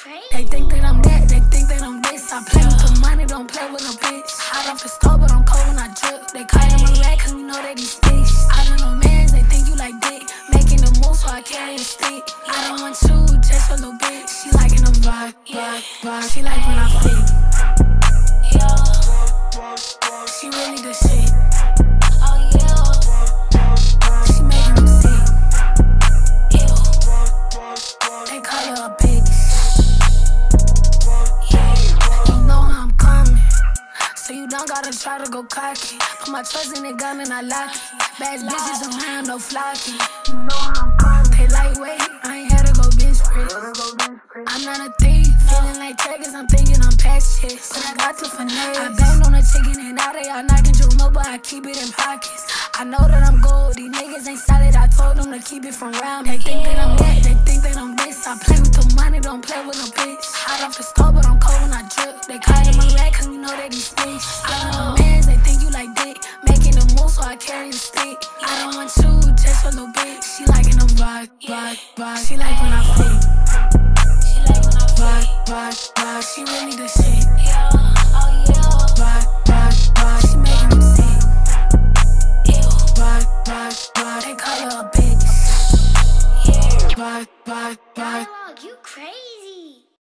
They think that I'm that, they think that I'm this. I play with the money, don't play with a bitch. Hot off the stove, but I'm cold when I drip. They call him a rat, cause we know that he sticks. I don't know mans, they think you like dick. Making the move, so I carry a stick. I don't want you, just your little bitch. She liking the vibe. She like when I flip. She really the shit. Oh yeah. She making them sick. They call her a bitch. You know how I'm coming, so you don't gotta try to go cocky. Put my trust in the gun and I lock it. Bad bitches around, no flocky. You know how I'm coming. They lightweight, I ain't had to go bitch free. I'm not a thief, feeling like Texas, I'm thinking I'm past shit. But I got to finesse. I banged on a chicken and now they all knocking Jerome, but I keep it in pockets. I know that I'm gold, these niggas ain't solid, I told them to keep it from round. They think that I'm that, they think that I'm this. I play with the money, don't play with a bitch. Hot off the stove, but I'm cold when I drip. They call him a rat, cause we know that he stinks. I don't know mans, they think you like dick. Making the move, so I carry a stick. I don't want you, just your little bitch. She liking the vibe. She like when I flip. She like when I vibe. She really the shit. Oh yeah. Vibe.